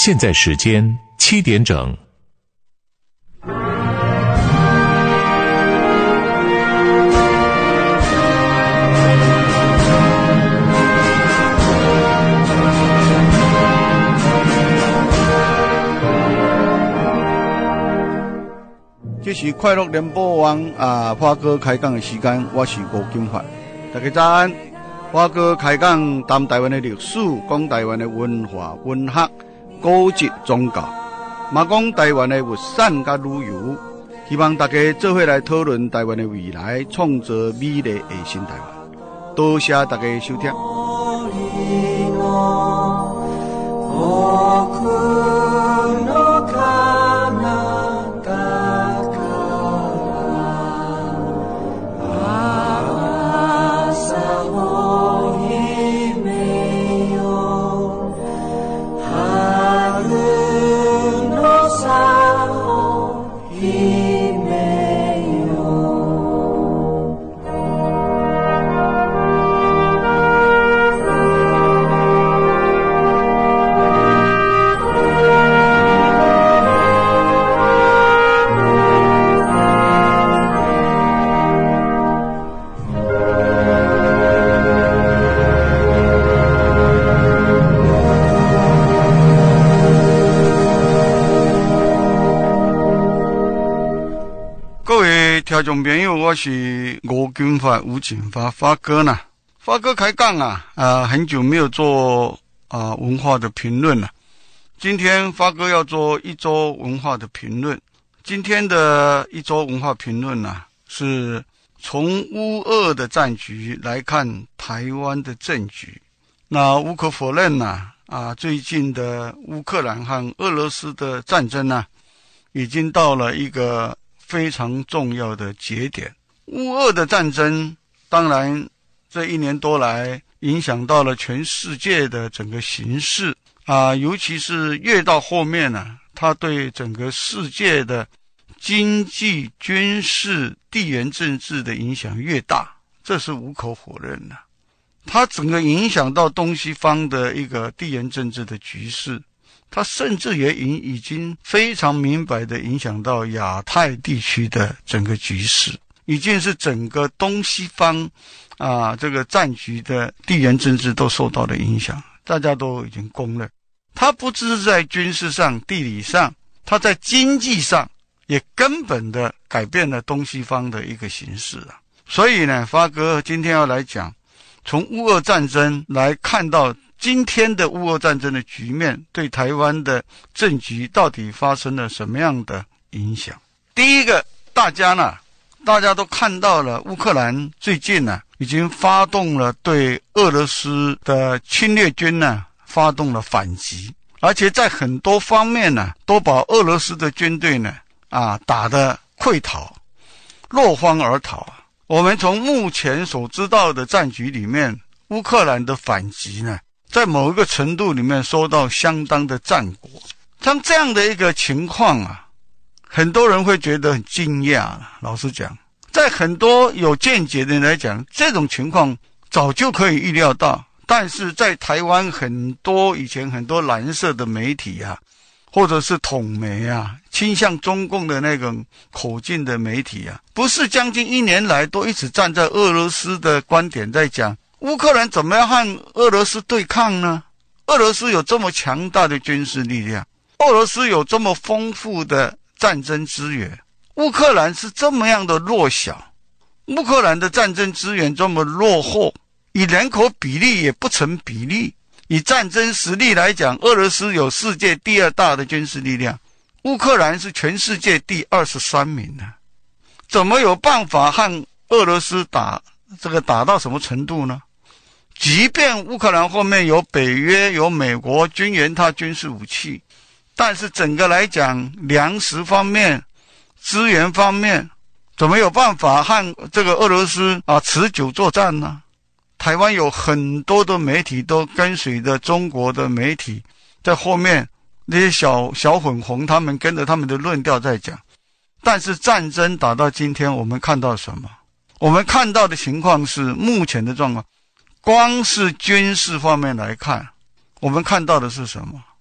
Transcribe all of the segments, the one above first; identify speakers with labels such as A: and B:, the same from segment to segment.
A: 现在时间7点整。
B: 这是快乐联播网花哥开讲的时间，我是吴金发。大家早安。花哥开讲谈台湾的历史，讲台湾的文化、文学、古籍、宗教，嘛讲台湾的物产甲旅游。希望大家做伙来讨论台湾的未来，创造美丽的新台湾。多谢大家收听。听众朋友，我是吴金发吴景发发哥呢。发哥开讲很久没有做文化的评论了。今天发哥要做一周文化的评论。今天的一周文化评论是从乌俄的战局来看台湾的政局。那无可否认最近的乌克兰和俄罗斯的战争已经到了一个非常重要的节点。乌俄的战争当然这1年多来影响到了全世界的整个形势尤其是越到后面它对整个世界的经济、军事、地缘政治的影响越大，这是无可否认的。它整个影响到东西方的一个地缘政治的局势，它甚至也已经非常明白地影响到亚太地区的整个局势，已经是整个东西方这个战局的地缘政治都受到了影响，大家都已经公认。它不只是在军事上、地理上，它在经济上也根本地改变了东西方的一个形势所以呢，发哥今天要来讲，从乌俄战争来看到今天的乌俄战争的局面对台湾的政局到底发生了什么样的影响。第一个，大家都看到了乌克兰最近已经发动了对俄罗斯的侵略军发动了反击，而且在很多方面都把俄罗斯的军队打得溃逃，落荒而逃我们从目前所知道的战局里面，乌克兰的反击在某一个程度里面收到相当的战果。像这样的一个情况很多人会觉得很惊讶老实讲，在很多有见解的人来讲，这种情况早就可以预料到，但是在台湾以前很多蓝色的媒体或者是统媒倾向中共的那种口径的媒体不是将近1年来都一直站在俄罗斯的观点在讲乌克兰怎么样和俄罗斯对抗呢？俄罗斯有这么强大的军事力量，俄罗斯有这么丰富的战争资源，乌克兰是这么样的弱小，乌克兰的战争资源这么落后，以人口比例也不成比例，以战争实力来讲，俄罗斯有世界第2大的军事力量，乌克兰是全世界第23名怎么有办法和俄罗斯打到什么程度呢？即便乌克兰后面有北约、有美国军援它军事武器，但是整个来讲，粮食方面、资源方面，怎么有办法和这个俄罗斯持久作战呢？台湾有很多的媒体都跟随着中国的媒体，在后面那些小粉红他们跟着他们的论调在讲。但是战争打到今天，我们看到什么？我们看到的情况是目前的状况，光是军事方面来看，我们看到的是什么？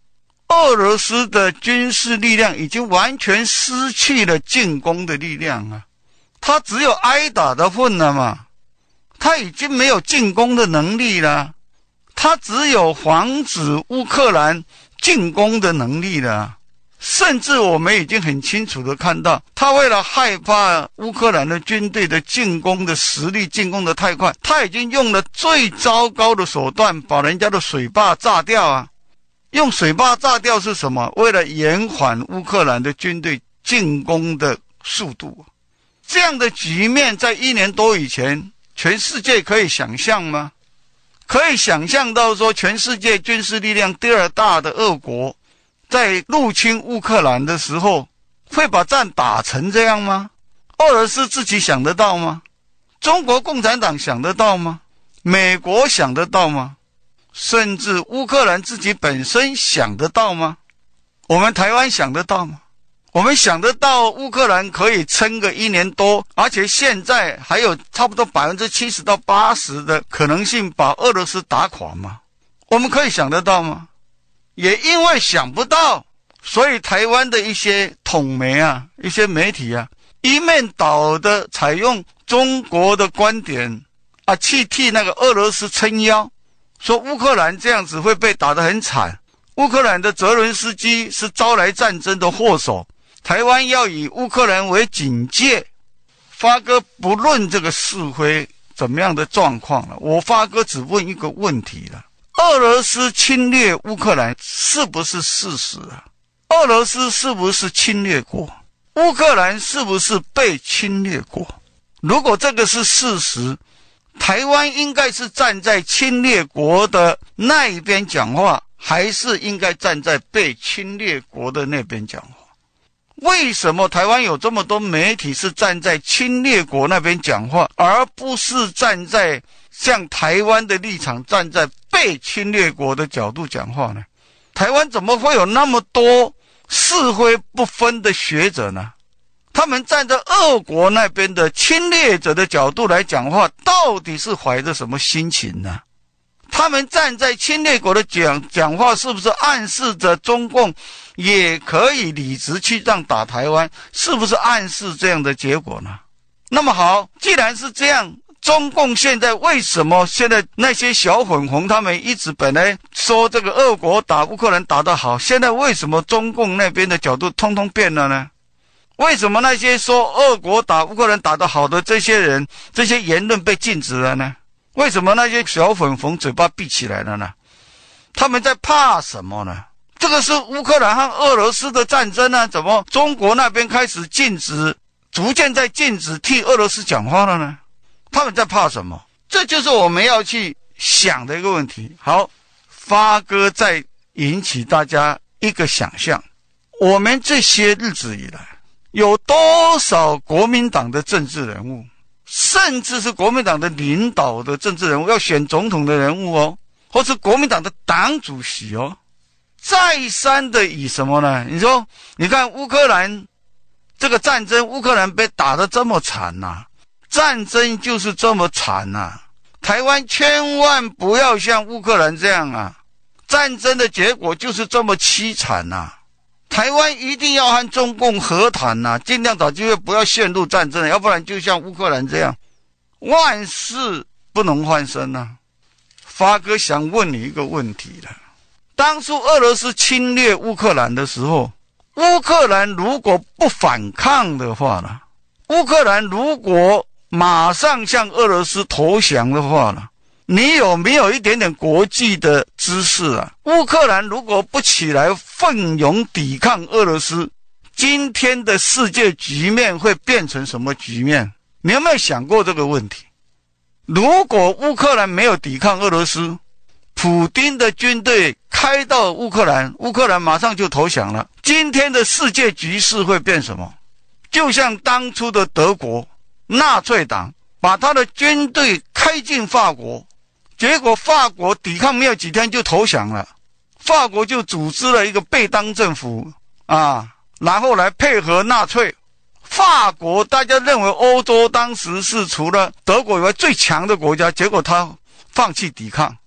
B: 俄罗斯的军事力量已经完全失去了进攻的力量啊，他只有挨打的份了嘛，他已经没有进攻的能力了，他只有防止乌克兰进攻的能力了。甚至我们已经很清楚的看到，他为了害怕乌克兰的军队的进攻的实力进攻的太快，他已经用了最糟糕的手段把人家的水坝炸掉啊。用水坝炸掉是什么？为了延缓乌克兰的军队进攻的速度。这样的局面在1年多以前，全世界可以想象吗？可以想象到说，全世界军事力量第二大的俄国在入侵乌克兰的时候，会把战打成这样吗？俄罗斯自己想得到吗？中国共产党想得到吗？美国想得到吗？甚至乌克兰自己本身想得到吗？我们台湾想得到吗？我们想得到乌克兰可以撑个1年多，而且现在还有差不多 70% 到 80% 的可能性把俄罗斯打垮吗？我们可以想得到吗？也因为想不到，所以台湾的一些统媒啊，一些媒体啊，一面倒的采用中国的观点啊，去替那个俄罗斯撑腰，说乌克兰这样子会被打得很惨，乌克兰的泽伦斯基是招来战争的祸首，台湾要以乌克兰为警戒。发哥不论这个是非怎么样的状况了，我发哥只问一个问题了：俄罗斯侵略乌克兰是不是事实啊？俄罗斯是不是侵略国？乌克兰是不是被侵略国？如果这个是事实，台湾应该是站在侵略国的那一边讲话，还是应该站在被侵略国的那边讲话？为什么台湾有这么多媒体是站在侵略国那边讲话，而不是站在像台湾的立场，站在被侵略国的角度讲话呢？台湾怎么会有那么多是非不分的学者呢？他们站在俄国那边的侵略者的角度来讲话，到底是怀着什么心情呢？他们站在侵略国的讲话，是不是暗示着中共也可以理直气壮打台湾？是不是暗示这样的结果呢？那么好，既然是这样，中共现在为什么现在那些小粉红他们一直本来说这个俄国打乌克兰打得好，现在为什么中共那边的角度通通变了呢？为什么那些说俄国打乌克兰打得好的这些人，这些言论被禁止了呢？为什么那些小粉红嘴巴闭起来了呢？他们在怕什么呢？这个是乌克兰和俄罗斯的战争啊，怎么中国那边开始禁止，逐渐在禁止替俄罗斯讲话了呢？他们在怕什么？这就是我们要去想的一个问题。好，发哥再引起大家一个想象，我们这些日子以来，有多少国民党的政治人物，甚至是国民党的领导的政治人物，要选总统的人物哦，或是国民党的党主席哦，再三的以什么呢？你说，你看乌克兰这个战争，乌克兰被打得这么惨啊，战争就是这么惨啊，台湾千万不要像乌克兰这样啊，战争的结果就是这么凄惨啊，台湾一定要和中共和谈啊，尽量找机会不要陷入战争，要不然就像乌克兰这样，万事不能翻身啊。发哥想问你一个问题了，当初俄罗斯侵略乌克兰的时候，乌克兰如果不反抗的话呢，乌克兰如果马上向俄罗斯投降的话呢，你有没有一点点国际的知识啊？乌克兰如果不起来奋勇抵抗俄罗斯，今天的世界局面会变成什么局面？你有没有想过这个问题？如果乌克兰没有抵抗俄罗斯，普丁的军队开到乌克兰，乌克兰马上就投降了，今天的世界局势会变什么？就像当初的德国纳粹党把他的军队开进法国，结果法国抵抗没有几天就投降了，法国就组织了一个贝当政府啊，然后来配合纳粹。法国大家认为欧洲当时是除了德国以外最强的国家，结果他放弃抵抗，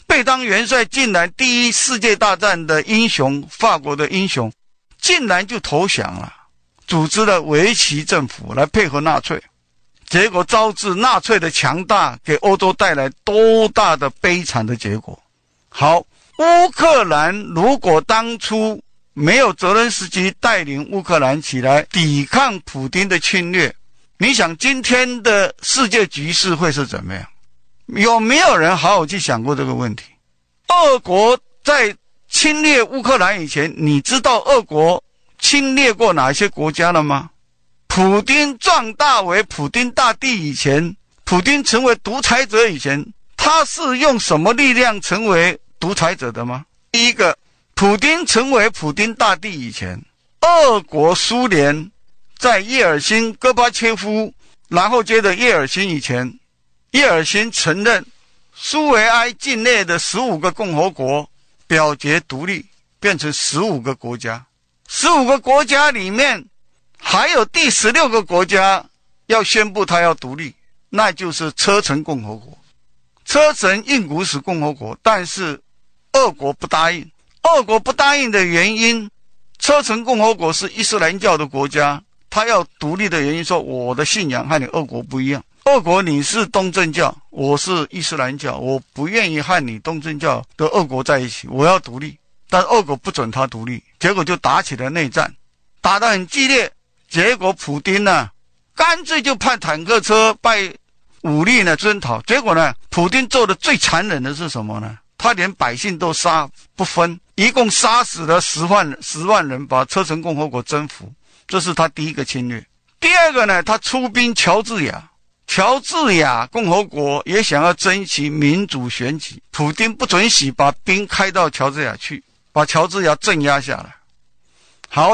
B: 贝当元帅竟然第一世界大战的英雄，法国的英雄，竟然就投降了，组织了维奇政府来配合纳粹，结果招致纳粹的强大，给欧洲带来多大的悲惨的结果。好，乌克兰如果当初没有泽连斯基带领乌克兰起来抵抗普丁的侵略，你想今天的世界局势会是怎么样？有没有人好好去想过这个问题？俄国在侵略乌克兰以前，你知道俄国侵略过哪些国家了吗？普丁壮大为普丁大帝以前，普丁成为独裁者以前，他是用什么力量成为独裁者的吗？第一个，普丁成为普丁大帝以前，俄国苏联在叶尔辛、戈巴切夫，然后接着叶尔辛以前，叶尔辛承认苏维埃境内的15个共和国表决独立，变成15个国家。15个国家里面还有第16个国家要宣布它要独立，那就是车臣共和国、车臣印古斯共和国。但是俄国不答应，俄国不答应的原因，车臣共和国是伊斯兰教的国家，他要独立的原因说，我的信仰和你俄国不一样，俄国你是东正教，我是伊斯兰教，我不愿意和你东正教的俄国在一起，我要独立。但俄国不准他独立，结果就打起了内战，打得很激烈。结果普丁呢，干脆就派坦克车派武力呢征讨。结果呢，普丁做的最残忍的是什么呢？他连百姓都杀不分，一共杀死了10万人，把车臣共和国征服。这是他第一个侵略。第二个呢，他出兵乔治亚共和国也想要争取民主选举，普丁不准许把兵开到乔治亚去，把乔治亚镇压下来。好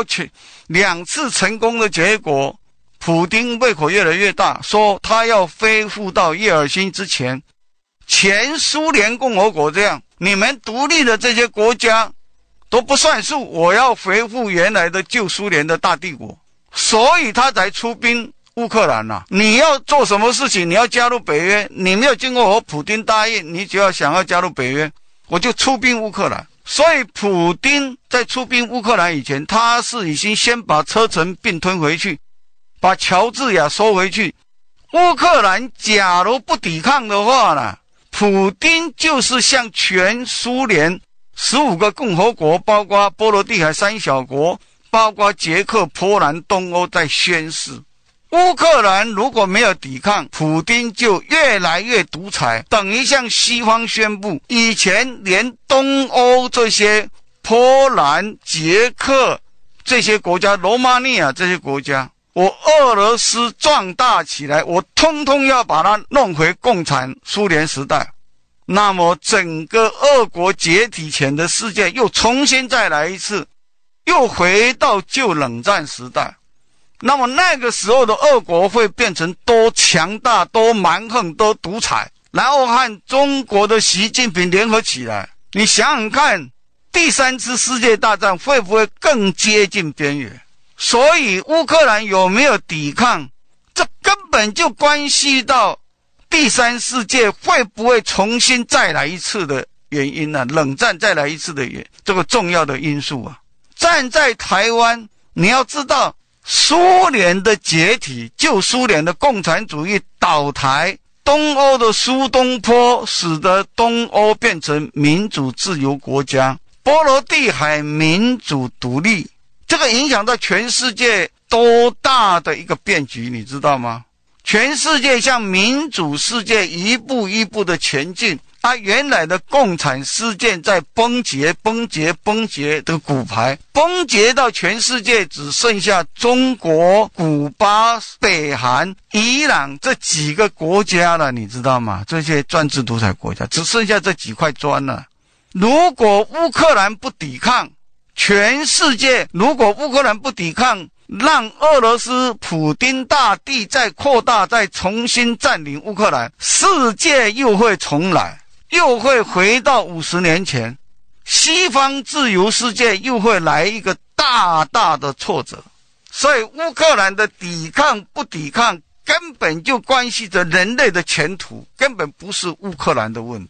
B: ，2次成功的结果，普丁胃口越来越大，说他要恢复到叶尔辛之前前苏联共和国这样，你们独立的这些国家都不算数，我要恢复原来的旧苏联的大帝国。所以他才出兵乌克兰啊。你要做什么事情，你要加入北约，你没有经过我普丁答应，你只要想要加入北约，我就出兵乌克兰。所以普丁在出兵乌克兰以前，他是已经先把车臣并吞回去，把乔治亚收回去。乌克兰假如不抵抗的话呢，普丁就是向全苏联15个共和国，包括波罗的海3小国，包括捷克、波兰、东欧在宣誓，乌克兰如果没有抵抗，普丁就越来越独裁，等于向西方宣布，以前连东欧这些波兰、捷克这些国家，罗马尼亚这些国家，我俄罗斯壮大起来，我通通要把它弄回共产苏联时代。那么整个俄国解体前的世界又重新再来一次，又回到旧冷战时代。那么那个时候的俄国会变成多强大、多蛮横、多独裁，然后和中国的习近平联合起来，你想想看，第3次世界大战会不会更接近边缘？所以乌克兰有没有抵抗，这根本就关系到第3世界会不会重新再来一次的原因啊，冷战再来一次的这个重要的因素啊。站在台湾，你要知道苏联的解体，旧苏联的共产主义倒台，东欧的苏东坡使得东欧变成民主自由国家，波罗的海民主独立，这个影响到全世界多大的一个变局，你知道吗？全世界向民主世界一步一步的前进，原来的共产世界在崩解的骨牌，崩解到全世界只剩下中国、古巴、北韩、伊朗这几个国家了，你知道吗？这些专制独裁国家只剩下这几块砖了。如果乌克兰不抵抗，全世界如果乌克兰不抵抗，让俄罗斯普丁大帝再扩大，再重新占领乌克兰，世界又会重来，又会回到50年前，西方自由世界又会来一个大大的挫折。所以乌克兰的抵抗不抵抗根本就关系着人类的前途，根本不是乌克兰的问题。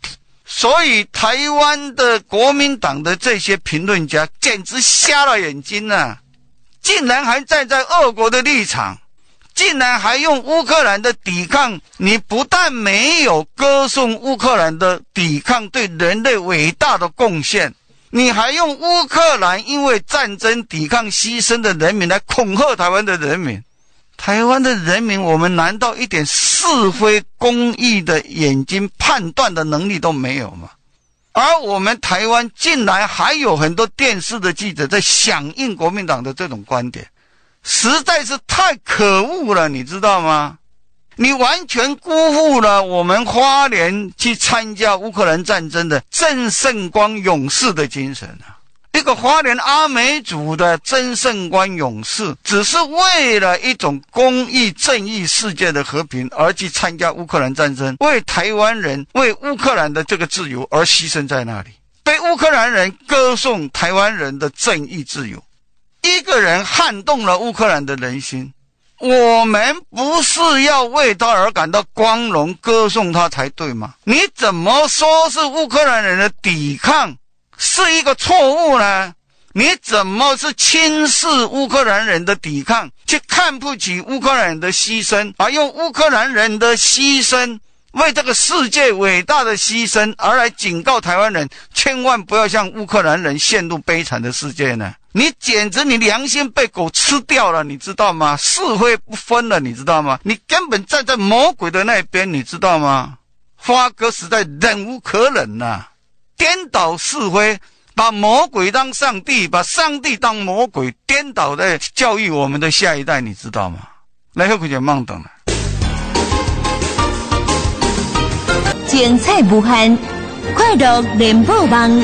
B: 所以台湾的国民党的这些评论家简直瞎了眼睛啊，竟然还站在俄国的立场，竟然还用乌克兰的抵抗，你不但没有歌颂乌克兰的抵抗对人类伟大的贡献，你还用乌克兰因为战争抵抗牺牲的人民来恐吓台湾的人民。台湾的人民，我们难道一点是非公义的眼睛判断的能力都没有吗？而我们台湾竟然还有很多电视的记者在响应国民党的这种观点，实在是太可恶了，你知道吗？你完全辜负了我们花莲去参加乌克兰战争的郑胜光勇士的精神啊！一个花莲阿美族的郑胜光勇士，只是为了一种公义正义世界的和平而去参加乌克兰战争，为台湾人为乌克兰的这个自由而牺牲在那里，被乌克兰人歌颂台湾人的正义自由。一个人撼动了乌克兰的人心，我们不是要为他而感到光荣歌颂他才对吗？你怎么说是乌克兰人的抵抗是一个错误呢？你怎么是轻视乌克兰人的抵抗，去看不起乌克兰人的牺牲，而用乌克兰人的牺牲为这个世界伟大的牺牲而来警告台湾人，千万不要像乌克兰人陷入悲惨的世界呢？你简直你良心被狗吃掉了，你知道吗？是非不分了，你知道吗？你根本站在魔鬼的那边，你知道吗？发哥实在忍无可忍啊，颠倒是非，把魔鬼当上帝，把上帝当魔鬼，颠倒在教育我们的下一代，你知道吗？来后就慢等了。
C: 精彩无限，快乐联播网。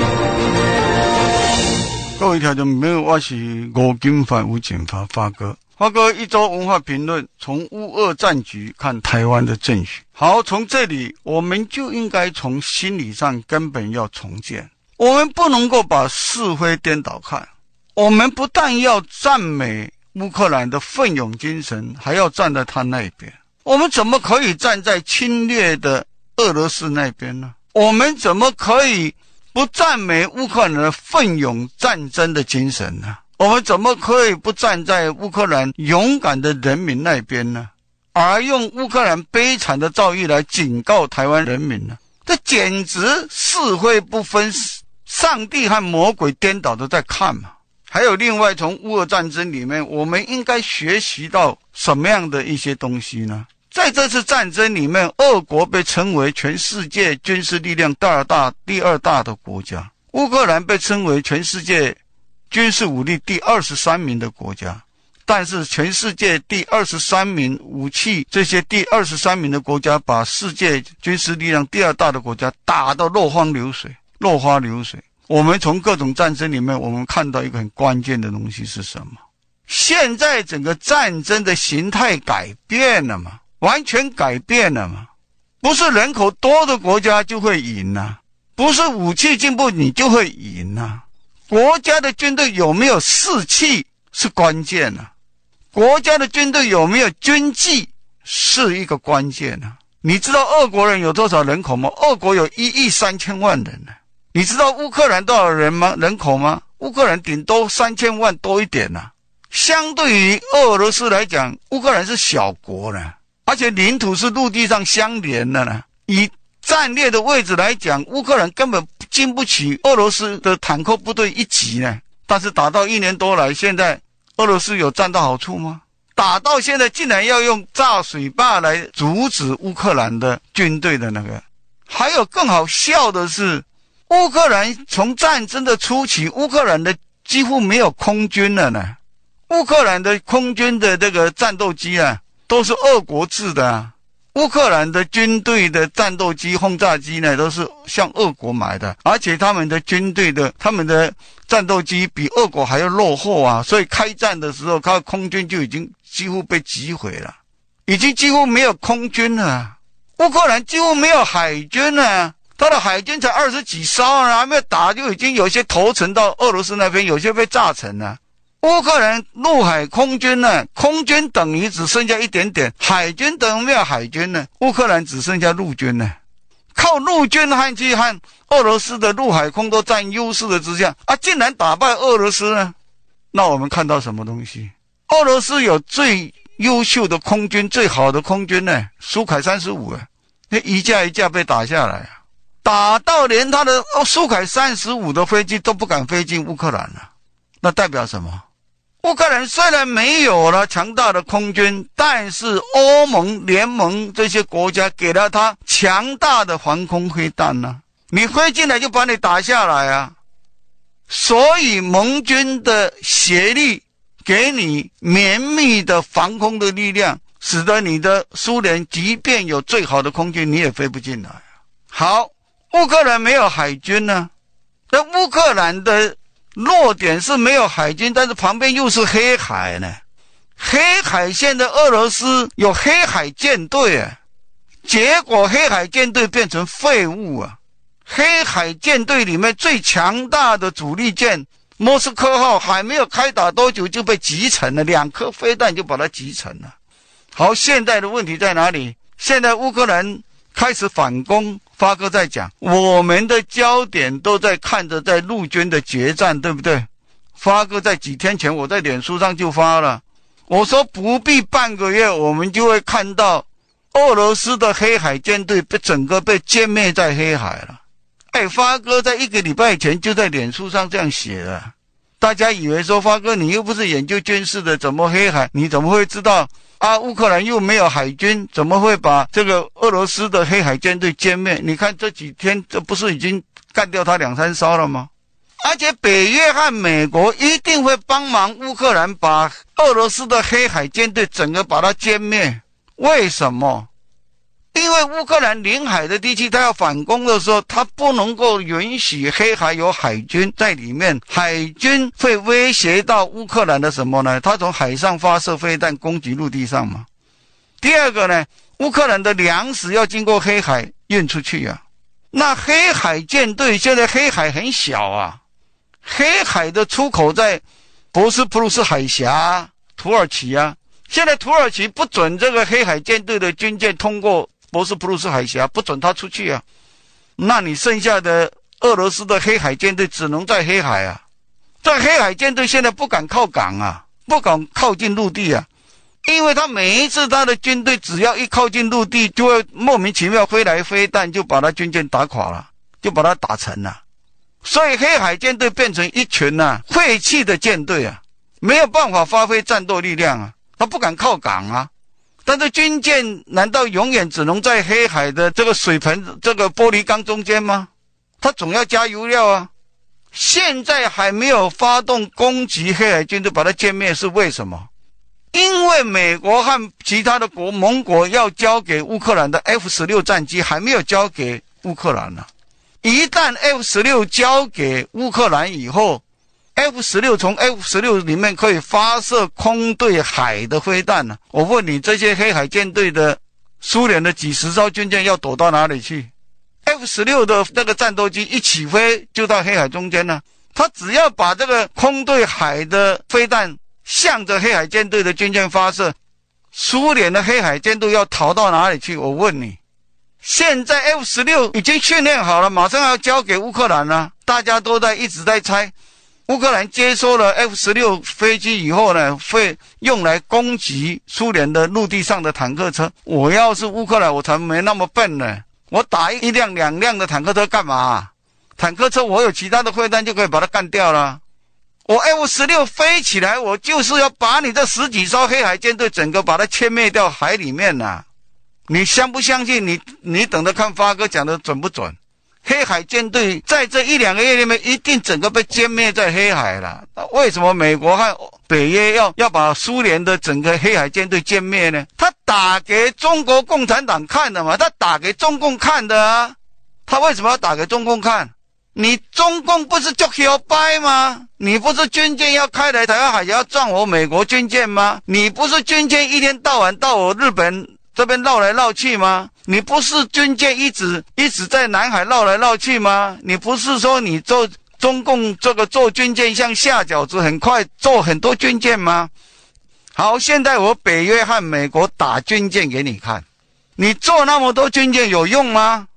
B: 各位听众朋友，我是吴金发吴景发发哥。发哥一周文化评论，从乌俄战局看台湾的政局。好，从这里我们就应该从心理上根本要重建。我们不能够把是非颠倒看，我们不但要赞美乌克兰的奋勇精神，还要站在他那边。我们怎么可以站在侵略的俄罗斯那边呢？我们怎么可以不赞美乌克兰的奋勇战争的精神呢？我们怎么可以不站在乌克兰勇敢的人民那边呢？而用乌克兰悲惨的遭遇来警告台湾人民呢？这简直是非不分，上帝和魔鬼颠倒的在看嘛。还有另外，从乌俄战争里面，我们应该学习到什么样的一些东西呢？在这次战争里面，俄国被称为全世界军事力量第二大的国家，乌克兰被称为全世界军事武力第23名的国家。但是全世界第23名武器，这些第23名的国家把世界军事力量第二大的国家打到落花流水。我们从各种战争里面，我们看到一个很关键的东西是什么？现在整个战争的形态改变了嘛，完全改变了嘛。不是人口多的国家就会赢啊，不是武器进步你就会赢啊。国家的军队有没有士气是关键啊，国家的军队有没有军纪是一个关键啊。你知道俄国人有多少人口吗？俄国有1.3亿人呢。你知道乌克兰多少人口吗？乌克兰顶多3000万多一点啊。相对于俄罗斯来讲，乌克兰是小国呢，而且领土是陆地上相连的呢。以战略的位置来讲，乌克兰根本经不起俄罗斯的坦克部队一击呢。但是打到1年多来，现在俄罗斯有占到好处吗？打到现在竟然要用炸水坝来阻止乌克兰的军队的那个。还有更好笑的是，乌克兰从战争的初期，乌克兰的几乎没有空军了呢。乌克兰的空军的这个战斗机啊，都是俄国制的啊。乌克兰的军队的战斗机、轰炸机呢，都是向俄国买的，而且他们的军队的、他们的战斗机比俄国还要落后啊。所以开战的时候，他的空军就已经几乎被击毁了，已经几乎没有空军了。乌克兰几乎没有海军了，他的海军才20几艘啊，还没有打就已经有些投诚到俄罗斯那边，有些被炸沉了。乌克兰陆海空军呢，空军等于只剩下一点点，海军等于没有海军呢，乌克兰只剩下陆军呢。 靠陆军和去和俄罗斯的陆海空都占优势的之下竟然打败俄罗斯呢？那我们看到什么东西？俄罗斯有最优秀的空军，最好的空军呢，苏凯35一架一架被打下来打到连他的苏凯35的飞机都不敢飞进乌克兰了。那代表什么？乌克兰虽然没有了强大的空军，但是欧盟联盟这些国家给了他强大的防空飞弹呢，你飞进来就把你打下来所以盟军的协力给你绵密的防空的力量，使得你的苏联即便有最好的空军，你也飞不进来。好，乌克兰没有海军呢，那乌克兰的弱点是没有海军，但是旁边又是黑海呢。黑海线的俄罗斯有黑海舰队结果黑海舰队变成废物黑海舰队里面最强大的主力舰莫斯科号还没有开打多久就被击沉了，2颗飞弹就把它击沉了。好，现在的问题在哪里？现在乌克兰开始反攻，发哥在讲，我们的焦点都在看着在陆军的决战，对不对？发哥在几天前我在脸书上就发了，我说不必半个月我们就会看到俄罗斯的黑海舰队整个被歼灭在黑海了。发哥在1个礼拜前就在脸书上这样写了，大家以为说发哥你又不是研究军事的，怎么黑海你怎么会知道乌克兰又没有海军，怎么会把这个俄罗斯的黑海舰队歼灭？你看这几天这不是已经干掉他2-3艘了吗？而且北约和美国一定会帮忙乌克兰把俄罗斯的黑海舰队整个把它歼灭。为什么？因为乌克兰临海的地区他要反攻的时候，他不能够允许黑海有海军在里面，海军会威胁到乌克兰的什么呢？他从海上发射飞弹攻击陆地上嘛。第二个呢，乌克兰的粮食要经过黑海运出去那黑海舰队现在黑海很小黑海的出口在博斯普鲁斯海峡土耳其现在土耳其不准这个黑海舰队的军舰通过博斯普鲁斯海峡，不准他出去那你剩下的俄罗斯的黑海舰队只能在黑海这黑海舰队现在不敢靠港不敢靠近陆地因为他每一次他的军队只要一靠近陆地，就会莫名其妙飞来飞弹，就把他军舰打垮了，就把他打沉了。所以黑海舰队变成一群废弃的舰队没有办法发挥战斗力量他不敢靠港但是军舰难道永远只能在黑海的这个水盆这个玻璃缸中间吗？他总要加油料现在还没有发动攻击黑海军队把它歼灭，是为什么？因为美国和其他的盟国要交给乌克兰的 F-16 战机还没有交给乌克兰一旦 F-16 交给乌克兰以后， F-16 从 F-16 里面可以发射空对海的飞弹我问你，这些黑海舰队的苏联的几十艘军舰要躲到哪里去？ F-16 的这个战斗机一起飞就到黑海中间他只要把这个空对海的飞弹向着黑海舰队的军舰发射，苏联的黑海舰队要逃到哪里去？我问你，现在 F-16 已经训练好了，马上要交给乌克兰大家都一直在猜乌克兰接收了 F-16 飞机以后会用来攻击苏联的陆地上的坦克车。我要是乌克兰我才没那么笨呢，我打1辆2辆的坦克车干嘛坦克车我有其他的飞弹就可以把它干掉了。我 F-16 飞起来，我就是要把你这10几艘黑海舰队整个把它歼灭掉海里面你相不相信？你等着看发哥讲的准不准？黑海舰队在这1-2个月里面一定整个被歼灭在黑海了。为什么美国和北约要把苏联的整个黑海舰队歼灭呢？他打给中国共产党看的嘛，他打给中共看的他为什么要打给中共看？你中共不是就要掰吗？你不是军舰要开来台湾海峡要撞我美国军舰吗？你不是军舰一天到晚到我日本这边绕来绕去吗？你不是军舰一直在南海绕来绕去吗？你不是说你做中共这个做军舰像下饺子，很快做很多军舰吗？好，现在我北约和美国打军舰给你看，你做那么多军舰有用吗？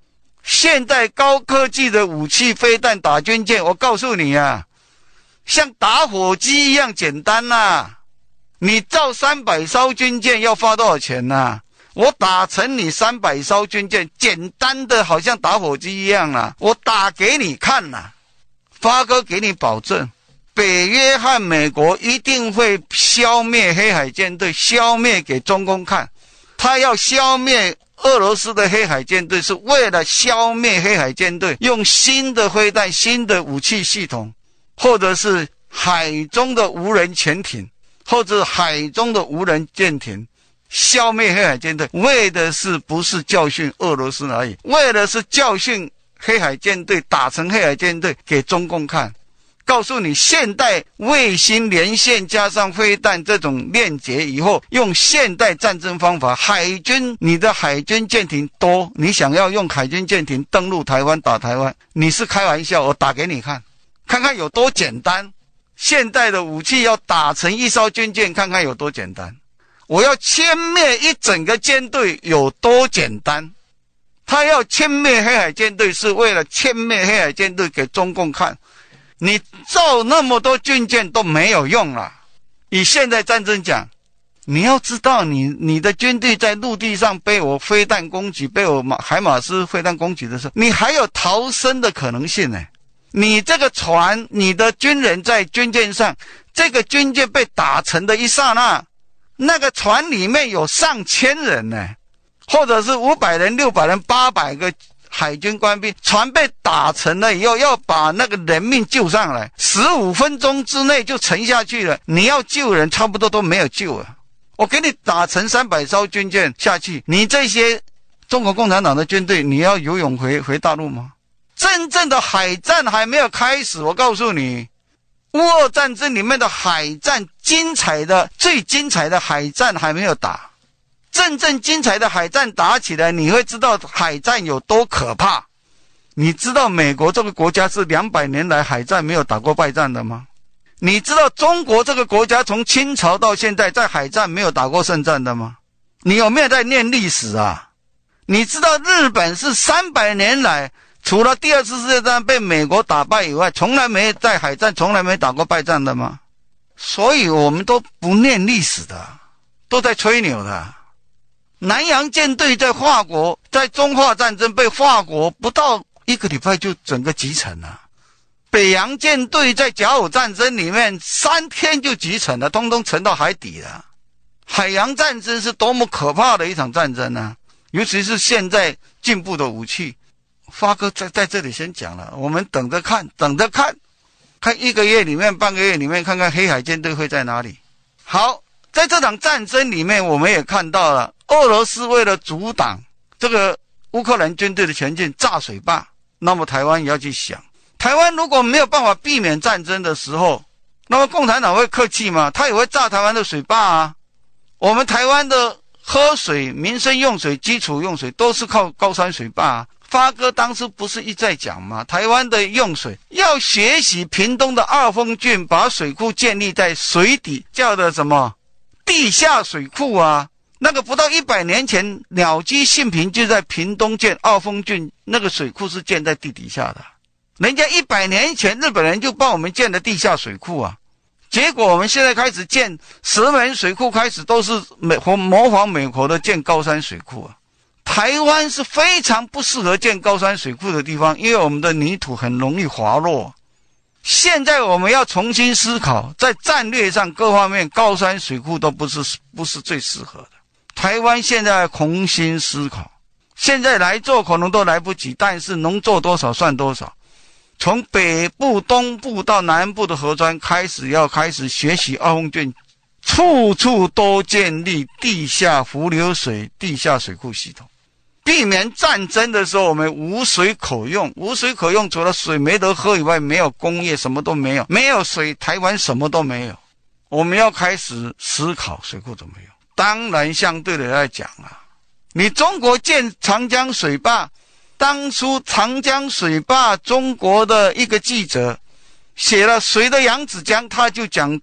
B: 现代高科技的武器飞弹打军舰，我告诉你啊，像打火机一样简单啊。你造300艘军舰要花多少钱啊？我打成你300艘军舰，简单的好像打火机一样啊，我打给你看啊。发哥给你保证，北约和美国一定会消灭黑海舰队，消灭给中共看。他要消灭俄罗斯的黑海舰队，是为了消灭黑海舰队，用新的飞弹、新的武器系统，或者是海中的无人潜艇，或者海中的无人舰艇，消灭黑海舰队，为的是不是教训俄罗斯而已，为的是教训黑海舰队，打成黑海舰队给中共看。告诉你，现代卫星连线加上飞弹这种链接以后，用现代战争方法，海军，你的海军舰艇多，你想要用海军舰艇登陆台湾打台湾，你是开玩笑，我打给你看，看看有多简单。现代的武器要打成一艘军舰，看看有多简单。我要歼灭一整个舰队有多简单。他要歼灭黑海舰队，是为了歼灭黑海舰队给中共看。你造那么多军舰都没有用了。以现代战争讲，你要知道你的军队在陆地上被我飞弹攻击，被我海马斯飞弹攻击的时候，你还有逃生的可能性呢。你这个船，你的军人在军舰上，这个军舰被打沉的一刹那，那个船里面有上千人呢，或者是500人、600人、800个海军官兵，船被打沉了以后，要把那个人命救上来，15分钟之内就沉下去了。你要救人，差不多都没有救了。我给你打沉300艘军舰下去，你这些中国共产党的军队，你要游泳回大陆吗？真正的海战还没有开始，我告诉你，乌俄战争里面的海战，最精彩的海战还没有打。真正精彩的海战打起来，你会知道海战有多可怕。你知道美国这个国家是200年来海战没有打过败战的吗？你知道中国这个国家从清朝到现在在海战没有打过胜战的吗？你有没有在念历史啊？你知道日本是300年来除了第2次世界大战被美国打败以外，从来没在海战从来没打过败战的吗？所以我们都不念历史的，都在吹牛的。南洋舰队在法国，在中法战争被法国不到1个礼拜就整个击沉了。北洋舰队在甲午战争里面3天就击沉了，通通沉到海底了。海洋战争是多么可怕的一场战争啊，尤其是现在进步的武器。发哥在这里先讲了，我们等着看看1个月里面半个月里面，看看黑海舰队会在哪里。好，在这场战争里面，我们也看到了俄罗斯为了阻挡这个乌克兰军队的前进，炸水坝。那么台湾也要去想，台湾如果没有办法避免战争的时候，那么共产党会客气吗？他也会炸台湾的水坝啊。我们台湾的喝水、民生用水、基础用水都是靠高山水坝啊。发哥当时不是一再讲吗？台湾的用水要学习屏东的二峰郡，把水库建立在水底，叫的什么地下水库啊。那个不到100年前，鸟居信平就在屏东建二峰郡，那个水库是建在地底下的。人家100年前日本人就帮我们建的地下水库啊。结果我们现在开始建石门水库，开始都是模仿美国的建高山水库啊。台湾是非常不适合建高山水库的地方，因为我们的泥土很容易滑落。现在我们要重新思考，在战略上各方面，高山水库都不是最适合的。台湾现在重新思考，现在来做可能都来不及，但是能做多少算多少。从北部、东部到南部的河川开始学习二峰郡，处处都建立地下伏流水、地下水库系统，避免战争的时候我们无水可用。无水可用，除了水没得喝以外，没有工业，什么都没有。没有水，台湾什么都没有。我们要开始思考水库怎么用。当然相对的来讲啊，你中国建长江水坝，当初长江水坝中国的一个记者写了谁的扬子江，他就讲到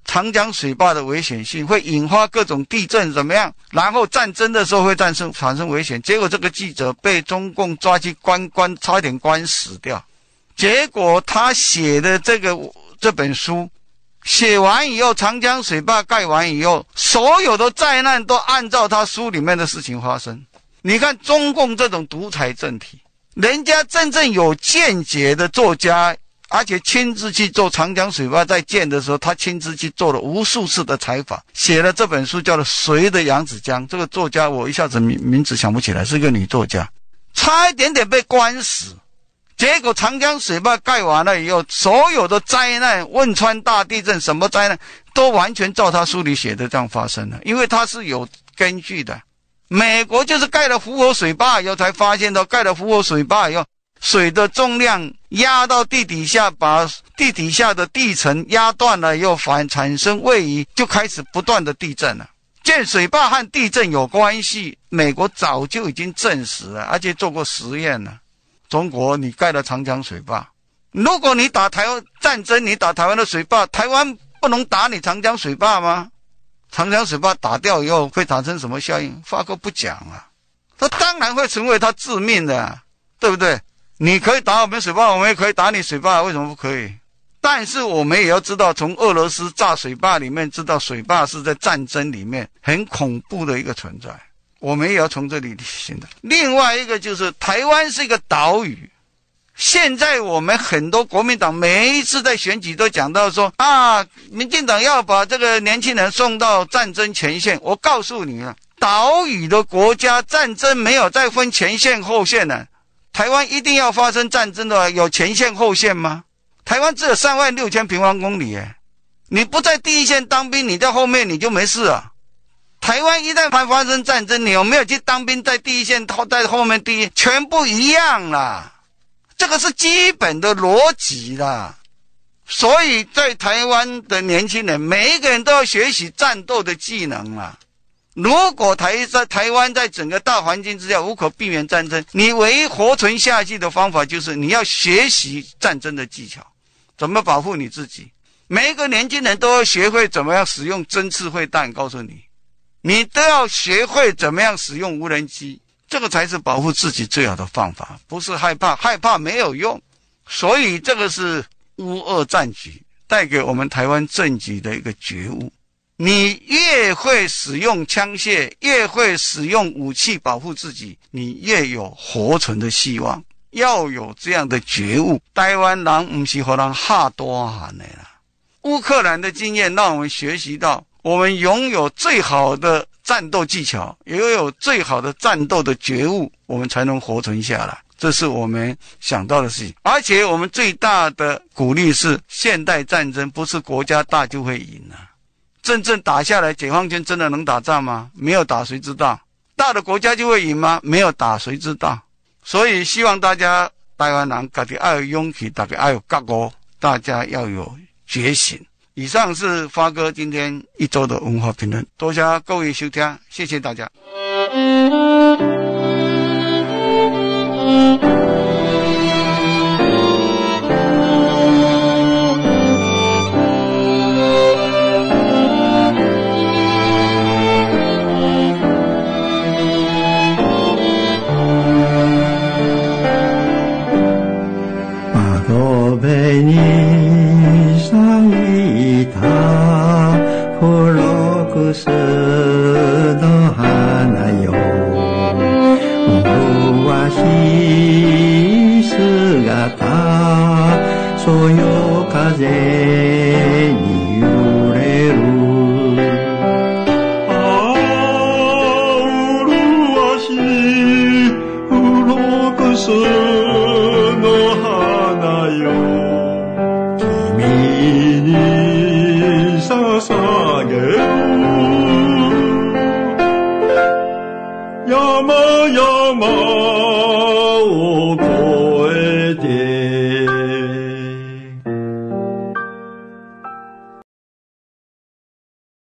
B: 长江水坝的危险性，会引发各种地震怎么样，然后战争的时候会产生危险。结果这个记者被中共抓去关，差点关死掉。结果他写的这本书写完以后，长江水坝盖完以后，所有的灾难都按照他书里面的事情发生。你看中共这种独裁政体，人家真正有见解的作家，而且亲自去做长江水坝在建的时候，他亲自去做了无数次的采访，写了这本书叫做《谁的扬子江》。这个作家我一下子名字想不起来，是个女作家，差一点点被关死。结果长江水坝盖完了以后，所有的灾难，汶川大地震什么灾难都完全照他书里写的这样发生了，因为他是有根据的。美国就是盖了福河水坝以后才发现到，盖了福河水坝以后，水的重量压到地底下，把地底下的地层压断了以后，产生位移，就开始不断的地震了。建水坝和地震有关系，美国早就已经证实了，而且做过实验了。中国你盖了长江水坝，如果你打台湾战争，你打台湾的水坝，台湾不能打你长江水坝吗？长江水坝打掉以后会产生什么效应？法国不讲啊，他当然会成为他致命的，对不对？你可以打我们水坝，我们也可以打你水坝，为什么不可以？但是我们也要知道，从俄罗斯炸水坝里面知道，水坝是在战争里面很恐怖的一个存在，我们也要从这里理清的。另外一个就是台湾是一个岛屿，现在我们很多国民党每一次在选举都讲到说民进党要把这个年轻人送到战争前线。我告诉你啊，岛屿的国家战争没有再分前线后线的，台湾一定要发生战争的有前线后线吗？台湾只有36000平方公里耶，你不在第一线当兵，你在后面你就没事啊。台湾一旦发生战争，你有没有去当兵，在第一线在后面第一，全部一样啦，这个是基本的逻辑啦。所以在台湾的年轻人每一个人都要学习战斗的技能啦。如果台湾在整个大环境之下无可避免战争，你唯一活存下去的方法就是你要学习战争的技巧，怎么保护你自己。每一个年轻人都要学会怎么样使用针刺会弹，告诉你，你都要学会怎么样使用无人机，这个才是保护自己最好的方法，不是害怕，害怕没有用。所以这个是乌俄战局带给我们台湾政局的一个觉悟。你越会使用枪械，越会使用武器保护自己，你越有活存的希望。要有这样的觉悟，台湾人不是给人吓大汉的啦。乌克兰的经验让我们学习到，我们拥有最好的战斗技巧，也有最好的战斗的觉悟，我们才能活存下来。这是我们想到的事情。而且我们最大的鼓励是，现代战争不是国家大就会赢啊。真正打下来，解放军真的能打仗吗？没有打谁知道？大的国家就会赢吗？没有打谁知道？所以希望大家台湾人自己要有勇气，大家要有觉悟，大家要有觉醒。以上是发哥今天一周的文化评论，多谢各位收听，谢谢大家。
D: そよ風に揺れる麗しい黒くす